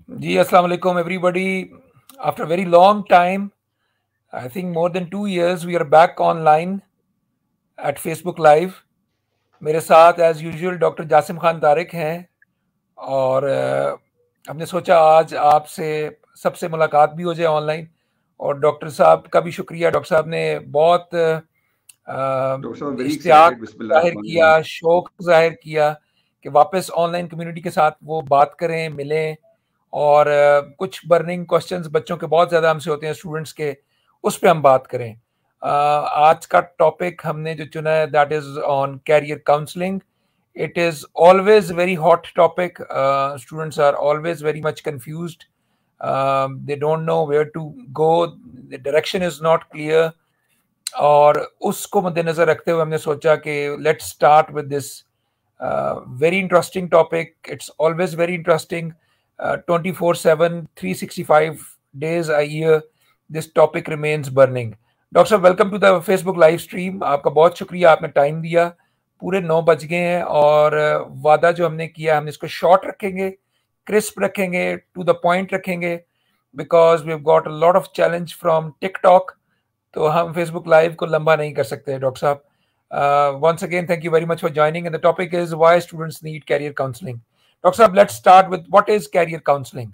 जी, अस्सलाम वालेकुम everybody. After a very long time, I think more than 2 years, we are back online at Facebook Live. मेरे साथ as usual doctor Jasim Khan Tariq हैं और हमने सोचा आज आपसे सबसे मुलाकात भी हो जाए ऑनलाइन। और डॉक्टर साहब का भी शुक्रिया, डॉक्टर साहब ने बहुत डॉक्टर साहब वेरी इश्तियाक एक्साइटेड जाहिर किया, बिस्मिल्लाह। शौक जाहिर किया कि वापस ऑनलाइन कम्युनिटी के साथ वो बात करें, मिलें। और कुछ बर्निंग क्वेश्चंस बच्चों के बहुत ज़्यादा हमसे होते हैं, स्टूडेंट्स के, उस पर हम बात करें। आज का टॉपिक हमने जो चुना है that is on career counselling. It is always very hot topic. Students are always very much confused. They don't know where to go. The direction is not clear. और उसको मद्देनजर रखते हुए हमने सोचा कि let's start with this very interesting topic. It's always very interesting. 24/7, 365 days a year, this topic remains burning. Doctor साहब, welcome to the Facebook live stream. आपका बहुत शुक्रिया, आपने टाइम दिया. पूरे 9 बज गए हैं और वादा जो हमने किया, हमने इसको शॉर्ट रखेंगे, क्रिस्प रखेंगे, टू द पॉइंट रखेंगे, because we have got a lot of challenge from TikTok. तो हम फेसबुक लाइव को लंबा नहीं कर सकते. डॉक्टर साहब, once again, thank you very much for joining. And the topic is why students need career counseling. Dr. Saab, let's start with what is career counseling?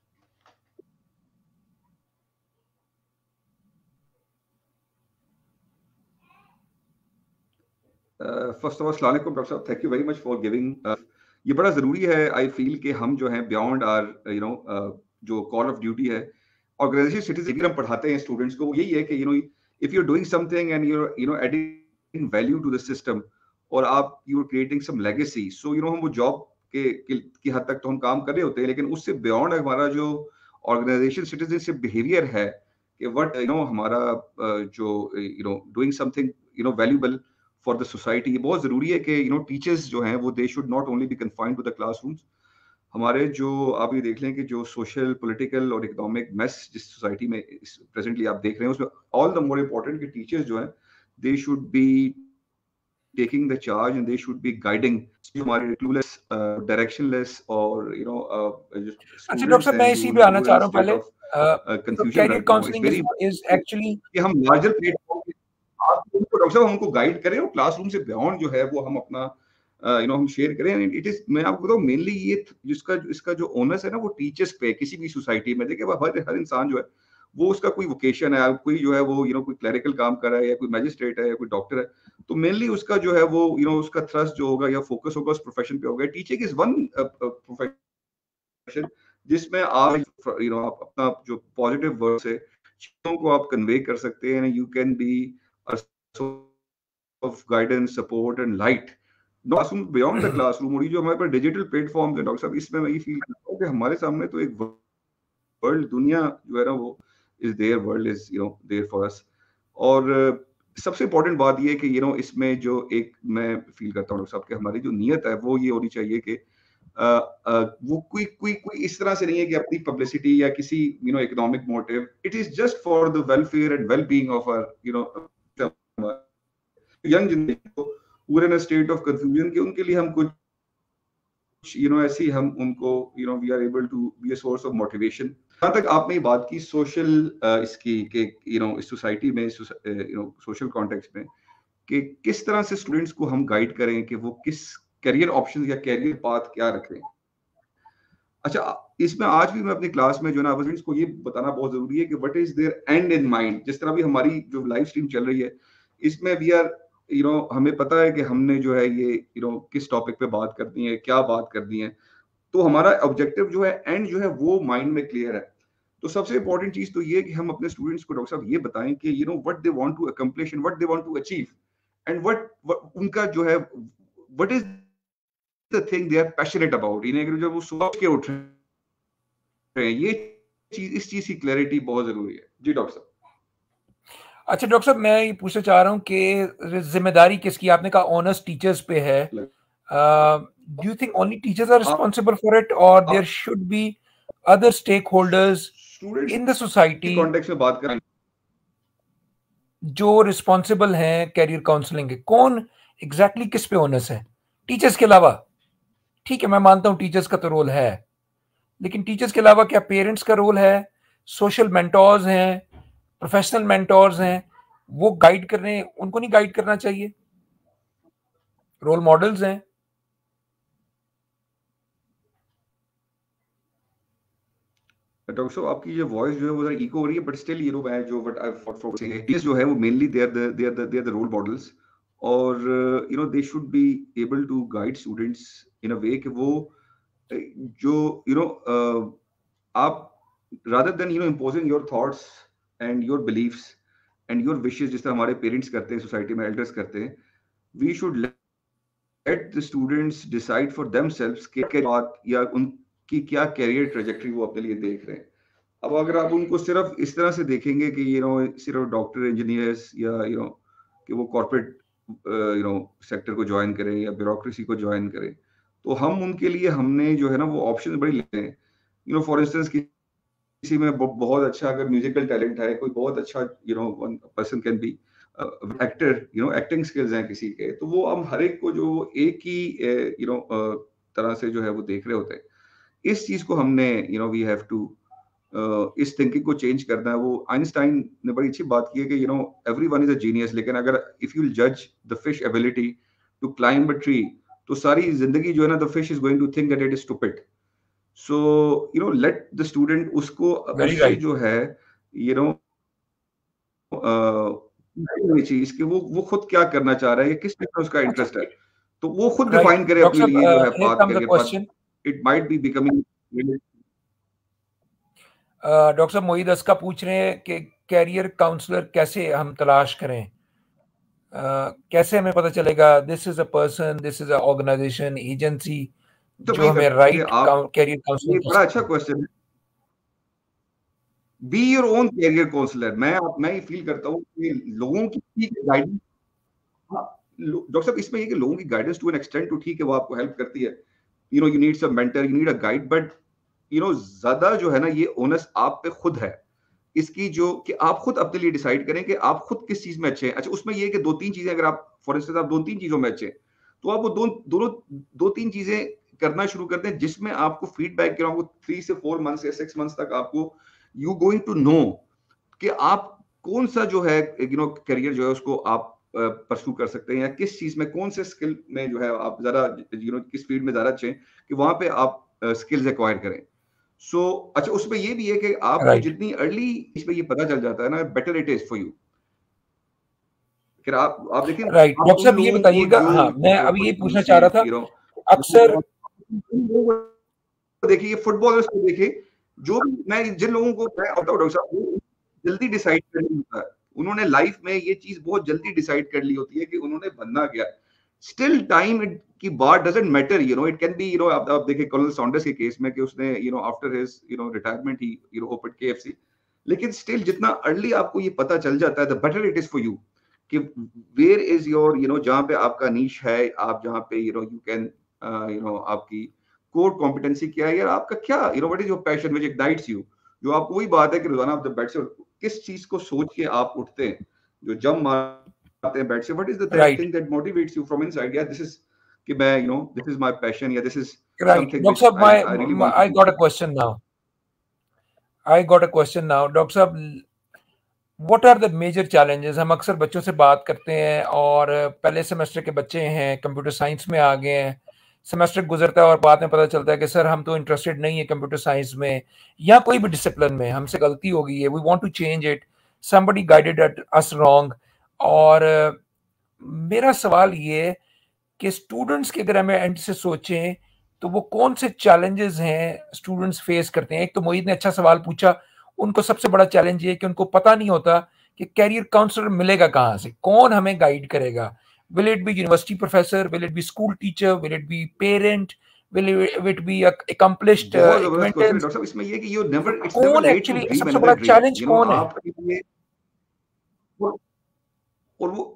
First of all अस्सलाम वालेकुम doctor साहब, thank you very much for giving. ये बड़ा ज़रूरी है, I feel कि हम जो हैं बियॉन्ड आर जो कॉल ऑफ ड्यूटी है, ऑर्गेनाइजेशन सिटीजन हम पढ़ाते हैं स्टूडेंट्स को, वो यही है कि if you are doing something and you adding value to the system और आप you are creating some legacy, so हम वो जॉब की हद तक तो हम काम कर रहे होते हैं, लेकिन उससे बियॉन्ड हमारा जो ऑर्गेनाइजेशन सिटीजनशिप बिहेवियर है कि व्हाट हमारा जो doing something valuable for the society, ये बहुत जरूरी है कि टीचर्स जो हैं वो they should not only be confined to the classrooms. हमारे जो आप ये देख लें कि जो सोशल पॉलिटिकल और इकोनॉमिक मेस जिस सोसाइटी में प्रेजेंटली आप देख रहे हैं, उसमें ऑल द मोर इम्पोर्टेंट कि टीचर्स जो हैं they should be taking the charge and they should be guiding हमारे क्लूलेस, डायरेक्शनलेस और अच्छा डॉक्टर साहब, मैं इसी पे आना चाह रहा हूँ पहले. कैरियर काउंसलिंग इज एक्चुअली कि हम लार्जर प्लेटफॉर्म आप डॉक्टर साहब हमको गाइड करें और क्लासरूम से बियॉन्ड जो है वो हम अपना हम शेयर करें. इट इज, मैं आपको बताऊं, मेनली ये इसका जो ओनर्स है ना, वो टीचर्स पे, किसी भी सोसाइटी में देखिए हर इंसान जो है वो उसका कोई वोकेशन है, कोई जो है वो कोई क्लरिकल काम कर रहा है या कोई मैजिस्ट्रेट है या कोई डॉक्टर है, तो मेनली उसका जो है वो उसका थ्रस्ट जो होगा या फोकस होगा उस प्रोफेशन पे होगा. टीचिंग इज वन प्रोफेशन जिसमें आप आप अपना जो पॉजिटिव वर्ड से चीजों को आप कन्वे कर सकते हैं. You can be of guidance, support and light classroom beyond the classroom. और ये जो हमारे पास डिजिटल प्लेटफॉर्म है डॉक्टर साहब, इसमें मैं ये फील करता हूँ कि हमारे सामने तो एक वर्ल्ड, दुनिया जो है ना वो is there, world is there for us. और सबसे इंपॉर्टेंट बात ये है कि इसमें जो एक मैं फील करता हूँ डॉक्टर साहब कि हमारी जो नीयत है वो ये होनी चाहिए कि वो कोई इस तरह से नहीं है कि अपनी पब्लिसिटी या किसी economic motive. It is just for the welfare and well being of our young generation को पूरे ना स्टेट ऑफ कंफ्यूजन के उनके लिए हम कुछ ऐसी हम उनको we are able to be a source of motivation. जहां तक आपने बात की सोशल इसकी कि इस सोसाइटी में सोशल कॉन्टेक्स्ट में कि किस तरह से स्टूडेंट्स को हम गाइड करें कि वो किस करियर ऑप्शन या करियर पाथ क्या रखें. अच्छा, इसमें आज भी मैं अपनी क्लास में जो ना स्टूडेंट्स को ये बताना बहुत जरूरी है कि what is there and in mind. जिस तरह भी हमारी जो लाइव स्ट्रीम चल रही है इसमें वी आर हमें पता है कि हमने जो है ये किस टॉपिक पे बात करनी है, क्या बात करनी है, तो हमारा ऑब्जेक्टिव जो है एंड जो है वो माइंड में क्लियर है. तो सबसे इंपॉर्टेंट चीज तो ये है कि हम अपने स्टूडेंट्स को डॉक्टर साहब ये बताएं कि what they want to accomplish and what they want to achieve and what उनका जो है what is the thing they are passionate about. जब वो सोच के उठ रहे हैं, ये चीज, इस चीज की क्लैरिटी बहुत जरूरी है. जी डॉक्टर साहब. अच्छा डॉक्टर साहब, मैं ये पूछना चाह रहा हूँ कि जिम्मेदारी किसकी? आपने कहा ऑनर्स टीचर्स पे है. Do you think only teachers are responsible for it और there should be other stakeholders in the society context में बात करें जो रिस्पांसिबल हैं कैरियर काउंसलिंग के? कौन एग्जैक्टली किस पे ओनर्स है टीचर्स के अलावा? ठीक है, मैं मानता हूँ टीचर्स का तो रोल है, लेकिन टीचर्स के अलावा क्या पेरेंट्स का रोल है, सोशल मेंटोर्स हैं, प्रोफेशनल मेंटोर्स हैं, वो गाइड करने, उनको नहीं गाइड करना चाहिए? रोल मॉडल्स हैं। डॉक्टर साहब आपकी ये वॉइस जो है वो जरा इको हो रही है, बट स्टिल यू नो मैं जो what I thought for saying teachers जो है वो mainly they are the role models, और you know they should be able to guide students in a way कि वो जो यू नो आप rather than you know imposing your thoughts and your beliefs and your wishes जिस तरह हमारे parents करते हैं, सोसाइटी में एल्डर्स करते हैं, we should let the students decide for themselves कि क्या बात या उनकी क्या कैरियर ट्रेजेक्टरी वो अपने लिए देख रहे हैं। अब अगर आप उनको सिर्फ इस तरह से देखेंगे कि यू नो सिर्फ डॉक्टर इंजीनियर्स या यू नो कि वो कॉर्पोरेट यू नो सेक्टर को ज्वाइन करें या ब्यूरोक्रेसी को ज्वाइन करें, तो हम उनके लिए हमने जो है ना वो ऑप्शन बड़ी लेते हैं। यू नो फॉर इंस्टेंस किसी में बहुत अच्छा अगर म्यूजिकल टैलेंट है, कोई बहुत अच्छा you know one person can be actor, you know acting skills हैं किसी के, तो वो हम हर एक को जो एक ही यू नो तरह से जो है वो देख रहे होते हैं। इस चीज को हमने you know we have to इस थिंकिंग को चेंज करना है। वो आइंस्टाइन ने बड़ी अच्छी बात की है कि you know everyone is a genius, लेकिन अगर इफ यू जज the fish ability to climb a tree, तो सारी जिंदगी जो है ना the fish is going to think that it is stupid. So you know let the student उसको वेरी उससे राइट। जो है यू नो चीज कि वो खुद क्या करना चाह रहा है या किस चीज में उसका अच्छा, इंटरेस्ट है, तो वो खुद राइट डिफाइन करे डॉक्टर अपने साहब, लिए जो है here path, comes the career path. Question. It might be becoming doctor साहब मोईद अस्का पूछ रहे हैं कि कैरियर काउंसलर कैसे हम तलाश करें? कैसे हमें पता चलेगा this is a person, this is a organisation, agency तो जो वही हमें करते हैं कि राइट आप, कैरियर ये काउंसलिंग कर बड़ा अच्छा सकते हैं? क्वेश्चन है। Be your own career counsellor. मैं ये फील करता हूँ कि लोगों की गाइडेंस, हाँ, डॉक्टर साहब इसमें ये कि लोगों की गाइडेंस टू एन एक्सटेंट तो ठीक है, वो आपको हेल्प करती है। You know you need some mentor, you need a guide, but you know ज्यादा जो है ना ये ओनस आप पे खुद है इसकी, जो कि आप खुद अपने लिए डिसाइड करें कि आप खुद किस चीज में अच्छे हैं। अच्छा उसमें ये है कि दो तीन चीजें अगर आप फॉर इंस्टेंस आप दो तीन चीजों में अच्छे हैं, तो आप वो दोनों दो तीन चीजें करना शुरू करते हैं जिसमें आपको फीडबैक के आपको 3 से 4 मंथ्स या 6 मंथ्स तक आपको यू गोइंग टू नो कि आप कौन सा जो है यू नो करियर जो है उसको आप परस्यू कर सकते हैं, या किस चीज में कौन से स्किल में जो है आप ज्यादा यू नो किस फील्ड में ज्यादा अच्छे हैं कि वहां पे आप स्किल्स एक्वायर करें। सो अच्छा उसमें ये भी है कि आपको राइट जितनी अर्ली इसमें ये पता चल जाता है ना, better it is for you. फिर आप देखिए राइट आप डॉक्टर उन साहब ये लोगों को बताइएगा, जो हाँ मैं अभी ये बचपन पूछना से चाह रहा था, यू नो अक्सर देखिए फुटबॉलर्स को देखिए, जो भी मैं जिन लोगों को मैं बताऊं डॉक्टर साहब, वो जल्दी डिसाइड कर लिया होता है, उन्होंने लाइफ में ये चीज बहुत जल्दी डिसाइड कर ली होती है कि उन्होंने बनना क्या। स्टिल टाइम की बात doesn't matter, you know it can be, you know आप देखिए कर्नल सॉन्डर्स के केस में कि उसने you know after his you know retirement he you know open KFC, लेकिन स्टिल जितना अर्ली आपको ये पता चल जाता है the better it is for you कि where is your you know जहां पे आपका नीश है, आप जहां पे you know you can you no आपकी कोर कॉम्पिटेंसी क्या है, यार आपका क्या you know what is your passion which ignites you. जो आपको वही बात है कि रोजाना आप जब बेड से किस चीज को सोच के आप उठते हैं, जो जब मारते हैं बेड से, what is the that right thing that motivates you from inside, या दिस इज कि मैं you know this is my passion, या this is right something doctor which साहब, I really want to I do. Got a question now, I got a question now doctor साहब, what are the major challenges? हम अक्सर बच्चों से बात करते हैं और पहले सेमेस्टर के बच्चे हैं, कंप्यूटर साइंस में आ गए हैं, सेमेस्टर गुजरता है और बाद में पता चलता है कि सर हम तो इंटरेस्टेड नहीं है कंप्यूटर साइंस में या कोई भी डिसिप्लिन में, हमसे गलती हो गई है, we want to change it, somebody guided us wrong. और मेरा सवाल ये है कि स्टूडेंट्स के अगर हमें एंड से सोचें तो वो कौन से चैलेंजेस हैं स्टूडेंट्स फेस करते हैं? एक तो मोहित ने अच्छा सवाल पूछा, उनको सबसे बड़ा चैलेंज ये है कि उनको पता नहीं होता कि कैरियर काउंसलर मिलेगा कहाँ से, कौन हमें गाइड करेगा। Will it be university professor, will it be school teacher, will it be parent, will it be accomplished बहुत जबरदस्त क्वेश्चन है एक्वेंटेंस? डॉक्टर साहब। इसमें ये कि यू नेवर इट्स नेवर कौन लेट टू एक्चुअली ड्रीम सबसे बड़ा another dream, challenge you know कौन है? आपके लिए। और वो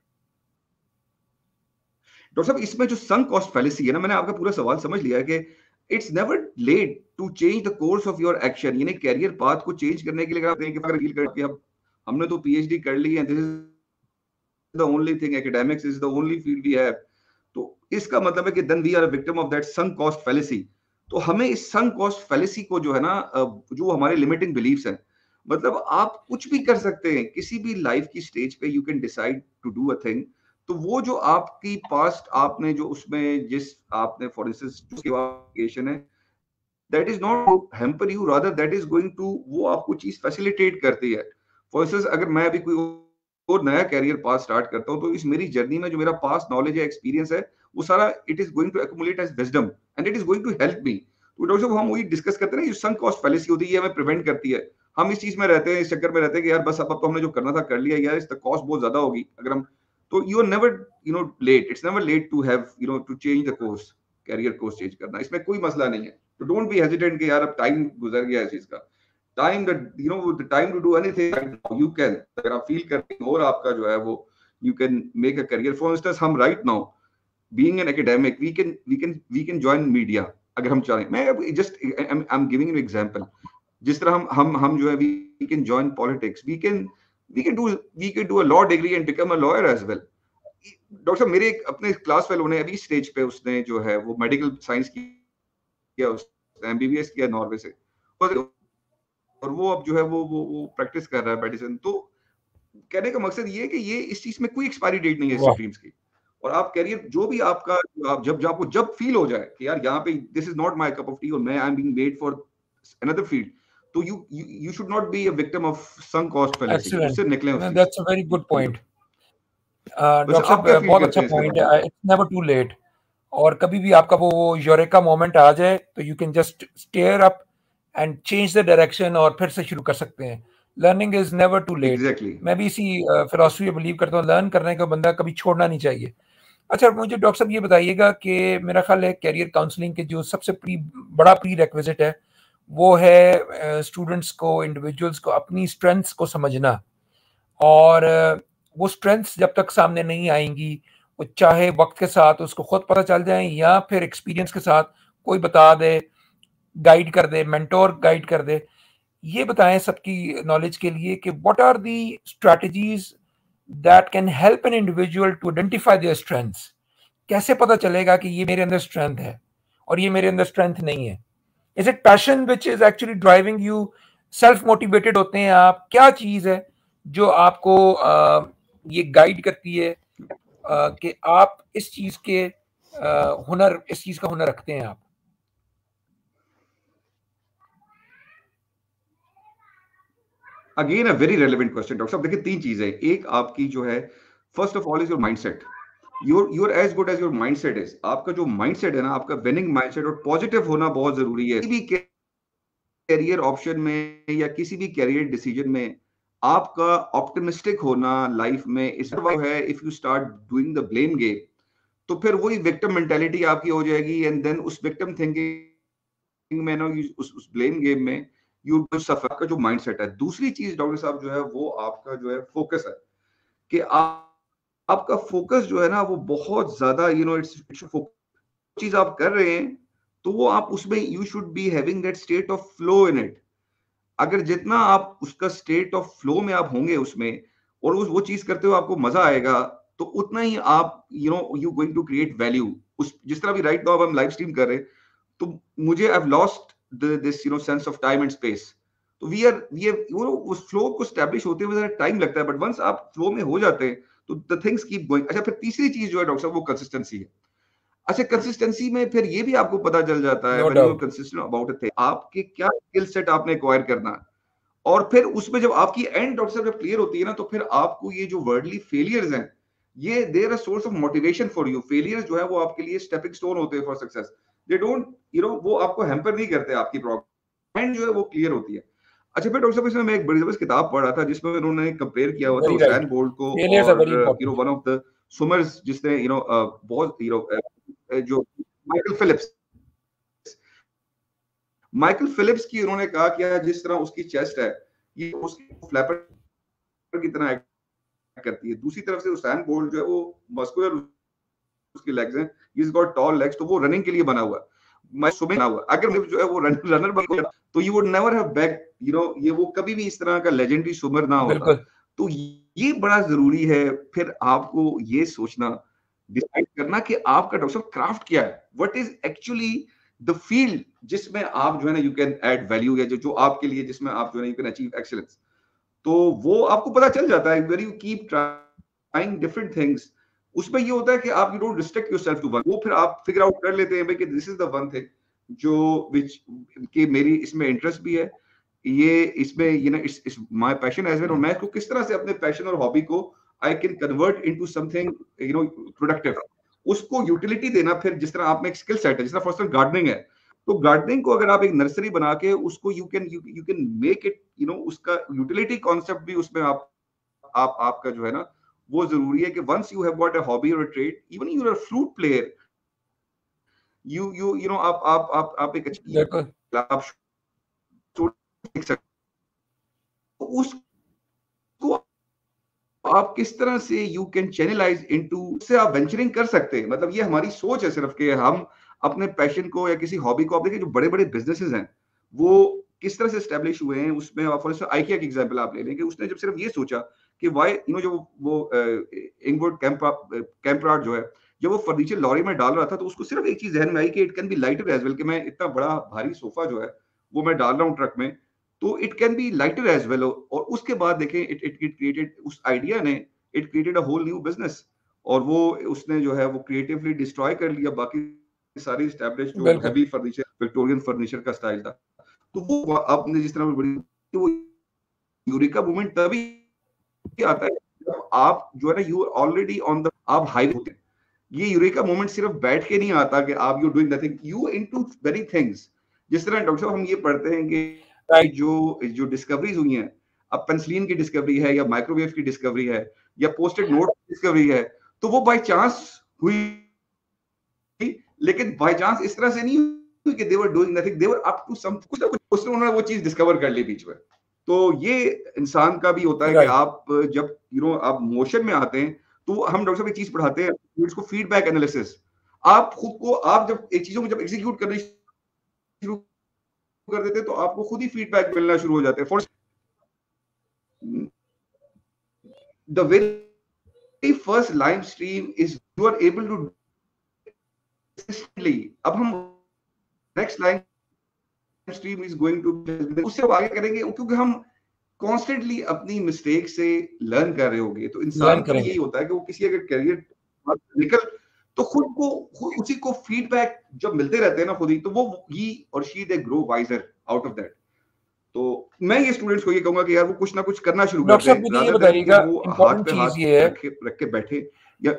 डॉक्टर साहब इसमें जो संक कॉस्ट फैलेसी है ना, मैंने आपका पूरा सवाल समझ लिया है कि it's never late to change the course of your action, यानी कैरियर पाथ को चेंज करने के लिए अगर आप कहें कि अगर फील करके अब हमने तो पीएचडी कर ली है, this is the only thing, academics is the only field we have, तो इसका मतलब है कि then we are a victim of that sunk cost fallacy. तो हमें इस संक कॉस्ट फैलेसी को जो है ना जो हमारे लिमिटिंग बिलीफ्स हैं, मतलब आप कुछ भी कर सकते हैं, किसी भी लाइफ की स्टेज पे you can decide to do a thing. तो वो जो आपकी पास्ट आपने जो उसमें जिस आपने फॉर इंस्टेंस है, that is not to hamper you, rather that is going to, वो आपको चीज फैसिलिटेट करती है। फॉर इंस्टेंस अगर मैं अभी कोई और नया कैरियर पाथ स्टार्ट करता हूँ, तो इस मेरी जर्नी में जो मेरा पास्ट नॉलेज है, एक्सपीरियंस है, वो सारा it is going to accumulate as wisdom and it is going to help me. तो डॉक्टर साहब हम वही डिस्कस करते हैं ना, ये संक कॉस्ट फैलेसी होती है, ये हमें प्रिवेंट करती है। हम इस चीज में रहते हैं, इस चक्कर में रहते हैं कि यार बस अब तो हमने जो करना था कर लिया, यार इसका कॉस्ट बहुत ज्यादा होगी अगर हम, तो you are never late, it's never late to have to change the course, career course change करना, इसमें कोई मसला नहीं है। तो डोंट बी हेजिटेंट कि यार अब टाइम गुजर गया इस चीज का। Time that the time to do anything you can, अगर आप फील करते हैं और आपका जो है वो you can make a career. For instance हम right now being an academic we can join media अगर हम चाहें। मैं just I am giving an example. जिस तरह हम जो है we can join politics, we can do a law degree and become a lawyer as well. Doctor साहब मेरे एक अपने क्लास फेलो ने अभी स्टेज पे उसने जो है वो मेडिकल साइंस किया, उसने एमबीबीएस किया नॉर्वे से, और वो अब जो है वो प्रैक्टिस कर रहा है मेडिसिन। तो कहने का मकसद ये है कि ये इस चीज में कोई एक्सपायरी डेट नहीं है इस वाह, स्ट्रीम्स की। और आप करियर जो भी आपका, आप जब आपको जब फील हो जाए कि यार यहाँ पे this is not my cup of tea और मैं I am being made for another field, तो you should not be a victim of sunk cost fallacy, excellent, उससे निकलें उस चीज दैट्स से। A very good point. वैसे डॉक्टर आप क्या साहब फील बहुत करते अच्छा हैं इसके पॉइंट बारे में? है, इट्स नेवर टू लेट। और कभी भी आपका वो यूरेका मोमेंट आ जाए तो you can just stare up and change the direction और फिर से शुरू कर सकते हैं। Learning is never too late. Exactly. मैं भी इसी फिलॉसफी में बिलीव करता हूँ, लर्न करने का बंदा कभी छोड़ना नहीं चाहिए। अच्छा, मुझे डॉक्टर साहब ये बताइएगा कि मेरा ख्याल है कैरियर काउंसलिंग के जो सबसे बड़ा प्री रेक्विजिट है वो है स्टूडेंट्स को, इंडिविजुअल्स को अपनी स्ट्रेंथ्स को समझना। और वो स्ट्रेंथ्स जब तक सामने नहीं आएंगी, वो चाहे वक्त के साथ उसको खुद पता चल जाए या फिर एक्सपीरियंस के साथ कोई बता दे, गाइड कर दे, मेंटोर गाइड कर दे। ये बताएं सबकी नॉलेज के लिए कि what are the strategies that can help an individual to identify their strengths. कैसे पता चलेगा कि ये मेरे अंदर स्ट्रेंथ है और ये मेरे अंदर स्ट्रेंथ नहीं है? Is it passion which is actually driving you? Self motivated होते हैं आप? क्या चीज है जो आपको ये गाइड करती है कि आप इस चीज के हुनर, इस चीज का हुनर रखते हैं आप? Again a very relevant question doctor साहब। देखिए तीन चीजें, एक आपकी जो है, first of all is your mindset. You're as good as your mindset is. आपका जो माइंडसेट है ना, आपका विनिंग माइंडसेट और पॉजिटिव होना बहुत जरूरी है। किसी भी कैरियर ऑप्शन में या किसी भी कैरियर डिसीजन में आपका ऑप्टिमिस्टिक होना लाइफ में इस है। If you start doing the blame game, तो फिर वही विक्टिम मेंटालिटी आपकी हो जाएगी, एंड देन उस विक्टिम थिंकिंग में ना, उस ब्लेम गेम में यू सफर। का जो माइंडसेट है। दूसरी चीज डॉक्टर साहब जो है वो आपका जो है फोकस है, कि आपका फोकस जो है ना वो बहुत ज्यादा इट्स चीज आप कर रहे हैं, तो वो आप उसमें you should be having that state of flow in it. अगर जितना आप उसका स्टेट ऑफ फ्लो में आप होंगे उसमें, और वो चीज करते हुए आपको मजा आएगा, तो उतना ही आप you going to create value. उस जिस तरह भी राइट नाउ हम लाइव स्ट्रीम कर रहे हैं, तो मुझे I have lost this sense of time and space. तो वी आर उस फ्लो को स्टैब्लिश होते हुए टाइम लगता है, बट वंस आप फ्लो में हो जाते हैं तो द थिंग्स कीप गोइंग। अच्छा, फिर तीसरी चीज जो है डॉक्टर साहब वो कंसिस्टेंसी है। अच्छा, कंसिस्टेंसी में फिर ये भी आपको पता चल जाता है no when you are doubt. Consistent about a thing, आपके क्या स्किल सेट आपने एक्वायर करना है। और फिर उसमें जब आपकी एंड डॉक्टर साहब जब क्लियर होती है ना, तो फिर आपको ये जो वर्ल्डली फेलियर्स हैं, ये they're a source of motivation for you. Failures जो है वो आपके लिए स्टेपिंग स्टोन होते हैं फॉर सक्सेस। दे डोंट वो आपको हैम्पर नहीं करते आपकी प्रॉब्लम, एंड जो है वो क्लियर होती है। अच्छा, फिर डॉक्टर साहब इसमें मैं एक बड़ी जबरदस्त किताब पढ़ रहा था जिसमें उन्होंने कंपेयर किया हुआ था वेरी उसैन राइट। बोल्ट को फेलियर्स आर और very important. One of the swimmers जिसने बहुत जो माइकल फिलिप्स। माइकल फिलिप्स की उन्होंने कहा कि यार जिस तरह उसकी चेस्ट है, ये उसकी फ्लैपर की तरह एक्ट करती है। दूसरी तरफ से उसैन बोल्ट जो है वो मस्कुलर उसकी लेग्स हैं, he is got tall legs, तो वो रनिंग के लिए बना हुआ है। मैं सुबह बना हुआ, अगर मैं जो है वो रनर बन गया, तो you would never have back, ये वो कभी भी इस तरह का लेजेंडरी स्विमर ना होता। बिल्कुल। तो ये बड़ा जरूरी है फिर आपको ये सोचना, डिसाइड करना कि आपका डॉक्टर क्राफ्ट क्या है, what is actually the field जिसमें आप जो है ना यू कैन ऐड वैल्यू, या जो आपके लिए जिसमें आप जो है यू कैन अचीव एक्सीलेंस, तो वो आपको पता चल जाता है। Where you keep trying different things, उसमें ये होता है कि आप you don't restrict yourself to one, वो फिर आप फिगर आउट कर लेते हैं भाई कि this is the one thing जो विच कि मेरी इसमें इंटरेस्ट भी है, ये इसमें you know it's my passion as well, और मैं इसको किस तरह से अपने पैशन और हॉबी को I can convert into something you know productive, उसको यूटिलिटी देना। फिर जिस तरह आप में एक स्किल सेट है, जिस तरह फॉर इंस्टेंस गार्डनिंग है, तो गार्डनिंग को अगर आप एक नर्सरी बना के उसको you can make it you know, उसका यूटिलिटी कॉन्सेप्ट भी उसमें आप आपका जो है ना वो जरूरी है कि once you have got a hobby और a trade, even you are a flute player, you know आप एक अच्छी बिल्कुल आप देख सकते हो, उसको आप किस तरह से यू कैन चैनलाइज इनटू, से आप वेंचरिंग कर सकते हैं। मतलब ये हमारी सोच है सिर्फ कि हम अपने पैशन को या किसी हॉबी को, आप देखिए जो बड़े बड़े बिजनेसेस हैं वो किस तरह से एस्टेब्लिश हुए हैं। उसमें आप फॉर इंस्टेंस आइकिया की एग्जांपल आप ले लें कि उसने जब सिर्फ ये सोचा कि व्हाई यू नो, जो वो इंगवुड कैम्प्राड जो है, जब वो फर्नीचर लॉरी में डाल रहा था तो उसको सिर्फ एक चीज ध्यान में आई कि it can be lighter as well, कि मैं इतना बड़ा भारी सोफा जो है वो मैं डाल रहा हूँ ट्रक में, तो it can be lighter as well. और उसके बाद देखें इट क्रिएटेड, उस आइडिया ने it created a whole new business, और वो उसने जो है वो क्रिएटिवली डिस्ट्रॉय कर लिया बाकी सारी एस्टैब्लिश जो बिल्कुल हैवी फर्नीचर, विक्टोरियन फर्नीचर का स्टाइल था। तो वो आपने जिस तरह बड़ी, तो वो यूरेका मूवमेंट तभी आता है जब आप जो है ना यू ऑलरेडी ऑन द, आप हाई होते हैं। ये यूरेका मोमेंट सिर्फ बैठ के नहीं आता कि आप you doing nothing, you into very things. जिस तरह डॉक्टर साहब हम ये पढ़ते हैं कि राइट जो डिस्कवरीज हुई हैं, अब पेनिसिलिन की डिस्कवरी है या माइक्रोवेव की डिस्कवरी है या पोस्टेड नोट की डिस्कवरी है, तो वो बाय चांस हुई, लेकिन बाय चांस इस तरह से नहीं हुई कि they were doing nothing, they were up to some, कुछ ना कुछ उसने उन्होंने वो चीज डिस्कवर कर ली बीच में। तो ये इंसान का भी होता है कि राइट आप जब यू नो आप मोशन में आते हैं, तो हम डॉक्टर साहब एक चीज पढ़ाते हैं इसको फीडबैक एनालिसिस। आप खुद को, आप जब एक चीजों को जब एग्जीक्यूट करने शुरू कर देते हैं तो आपको खुद ही फीडबैक मिलना शुरू हो जाते हैं। For the very first live stream is you are able to, अब हम next live stream is going to, उससे अब आगे करेंगे क्योंकि हम कॉन्स्टेंटली अपनी मिस्टेक से लर्न कर रहे होंगे। तो इंसान लर्न का भी करेंगे यही होता है कि वो किसी अगर करियर निकल, तो खुद उसी को फीडबैक जब मिलते रहते हैं ना खुद ही, तो वो ही और she they grow wiser out of that. तो मैं ये स्टूडेंट्स को ये कहूंगा कि यार वो कुछ ना कुछ करना शुरू कर डॉक्टर साहब दें, मुझे ये रादर देन कि बताइएगा वो हाथ इंपॉर्टेंट पे चीज हाथ ये है रख के बैठे या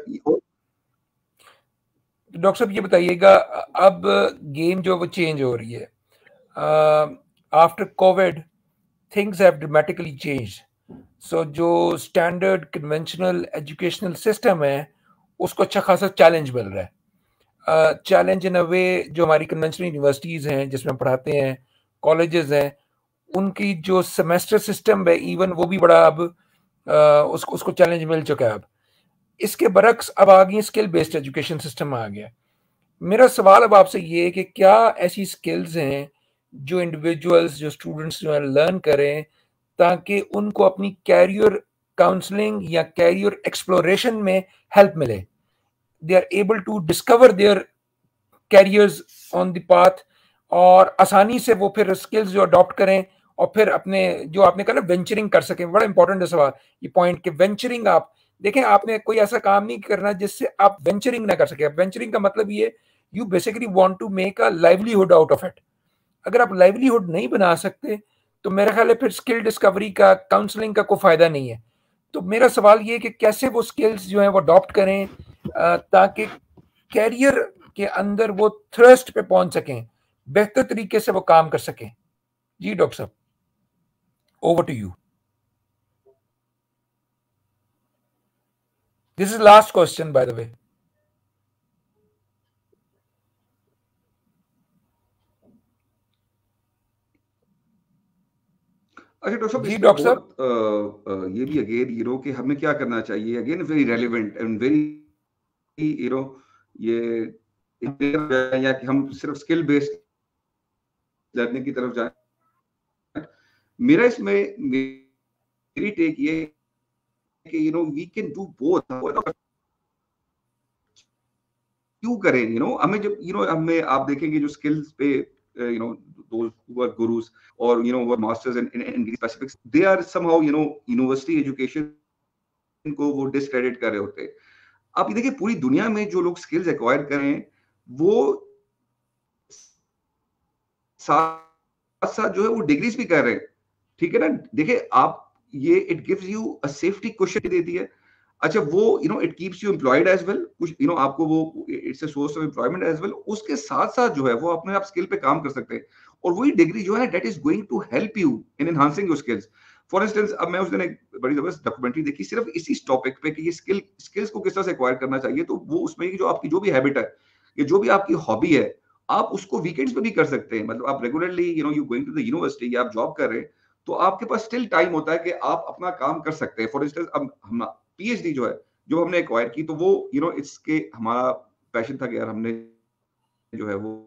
डॉक्टर साहब ये बताइएगा अब गेम जो वो चेंज हो रही है after Covid things have dramatically change so जो स्टैंडर्ड कन्वेंशनल एजुकेशनल सिस्टम है उसको अच्छा खासा चैलेंज मिल रहा है चैलेंज इन अ वे जो हमारी कन्वेंशनल यूनिवर्सिटीज़ हैं जिसमें पढ़ाते हैं कॉलेजेस हैं उनकी जो सेमेस्टर सिस्टम है इवन वो भी बड़ा अब उसको चैलेंज मिल चुका है अब इसके बरक्स अब आ गई स्किल बेस्ड एजुकेशन सिस्टम आ गया मेरा सवाल अब आपसे ये है कि क्या ऐसी स्किल्स हैं जो इंडिविजुअल्स जो स्टूडेंट्स जो है लर्न करें ताकि उनको अपनी कैरियर काउंसलिंग या कैरियर एक्सप्लोरेशन में हेल्प मिले they are able to discover their careers on the path और आसानी से वो फिर स्किल्स जो अडॉप्ट करें और फिर अपने जो आपने कहा ना वेंचरिंग कर सकें बड़ा इंपॉर्टेंट है सवाल ये पॉइंट कि वेंचरिंग आप देखें आपने कोई ऐसा काम नहीं करना जिससे आप वेंचरिंग ना कर सके वेंचरिंग का मतलब ये you basically want to make a livelihood out of it अगर आप लाइवलीहुड नहीं बना सकते तो मेरा ख्याल है फिर स्किल डिस्कवरी का काउंसलिंग का कोई फायदा नहीं है तो मेरा सवाल ये है कि कैसे वो स्किल्स जो है वो अडॉप्ट करें ताकि कैरियर के अंदर वो थ्रस्ट पे पहुंच सकें बेहतर तरीके से वो काम कर सकें जी डॉक्टर साहब over to you this is last question by the way अच्छा डॉक्टर साहब जी इसमें डॉक्टर साहब बहुत ये भी अगेन यू नो कि हमें क्या करना चाहिए, again very relevant and very you know ये या कि हम सिर्फ स्किल बेस्ड लर्निंग की तरफ जाएं। मेरा इसमें मेरी टेक ये कि you know we can do both. क्यों करें, हमें जब हमें आप देखेंगे जो स्किल्स पे those who are gurus or who are masters in these specifics, they are somehow university education को वो डिस्क्रेडिट कर रहे होते हैं। आप ये देखिए पूरी दुनिया में जो लोग स्किल्स एक्वायर कर रहे हैं वो साथ साथ जो है वो डिग्रीज भी कर रहे हैं, ठीक है ना। देखिए आप ये it gives you a safety question देती है। अच्छा वो it keeps you employed as well, कुछ आपको वो it's a source of employment as well. उसके साथ साथ जो है वो अपने आप स्किल पे काम कर सकते हैं और वही डिग्री जो है that is going to help you in enhancing your skills. For instance अब मैं उस दिन एक बड़ी जबरदस्त डॉक्यूमेंट्री देखी सिर्फ इसी टॉपिक पे कि ये स्किल्स को किस तरह से एक्वायर करना चाहिए। तो वो उसमें जो आपकी जो भी हैबिट है या जो भी आपकी हॉबी है आप उसको वीकेंड्स पे भी कर सकते हैं। मतलब आप regularly you going to the university या आप जॉब कर रहे हैं तो आपके पास स्टिल टाइम होता है कि आप अपना काम कर सकते हैं। फॉर इंस्टेंस अब हम पीएचडी जो है जो हमने एक्वायर की तो वो इसके हमारा पैशन था कि यार हमने जो है वो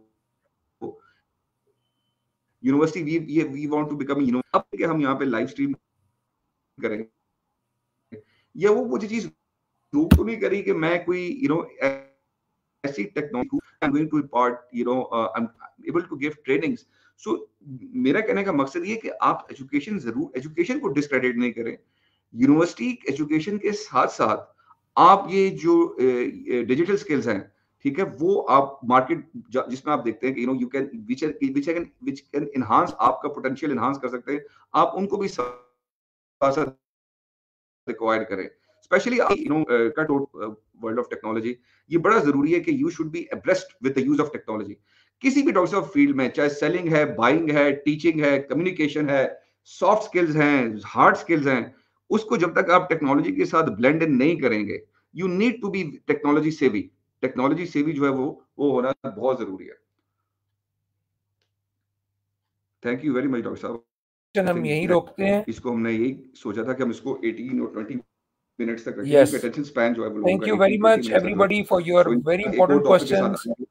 university we want to become अब कि हम यहाँ पे लाइव स्ट्रीम करें या वो मुझे चीज रोक तो नहीं करी कि मैं कोई ऐसी technology I am going to impart I am able to give trainings. So मेरा कहने का मकसद ये कि आप एजुकेशन को डिस्क्रेडिट नहीं करें। यूनिवर्सिटी एजुकेशन के साथ साथ आप ये जो डिजिटल स्किल्स हैं, ठीक है, वो आप मार्केट जिसमें आप देखते हैं कि you can which can enhance आपका पोटेंशियल एनहांस कर सकते हैं, आप उनको भी साथ रिक्वायर करें। Specially cut world of technology ये बड़ा जरूरी है कि you should be abreast with the use of technology किसी भी डॉक्टर फील्ड में, चाहे सेलिंग है, बाइंग है, टीचिंग है, कम्युनिकेशन है, सॉफ्ट स्किल्स हैं, हार्ड स्किल्स हैं, उसको जब तक आप टेक्नोलॉजी के साथ ब्लेंड इन नहीं करेंगे, you need to be technology savvy. Technology savvy जो है वो होना बहुत जरूरी है। Thank you very much doctor साहब। हम यही रोकते हैं। इसको हमने यही सोचा था कि हम इसको 18 और 20 मिनट्स तक रखेंगे। Yes. अटेंशन स्पैन जो है वो लोगों Thank का you 18 very 20 much मिनट्स तक everybody रखेंगे। for your So, very एक और important टॉपिक के साथ questions.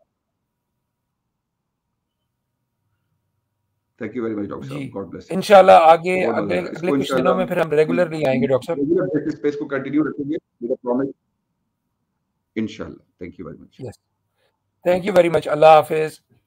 Thank you very much doctor जी साहब। God bless. इंशाल्लाह आगे बहुत मजा अगले आया। अगले इसको कुछ दिनों में फिर हम रेगुलरली आएंगे डॉक्टर साहब। रेगुलर बेसिस पे इसको कंटिन्यू रखेंगे विद अ प्रॉमिस इंशाल्लाह। Thank you very much. Yes thank you very much. अल्लाह हाफिज।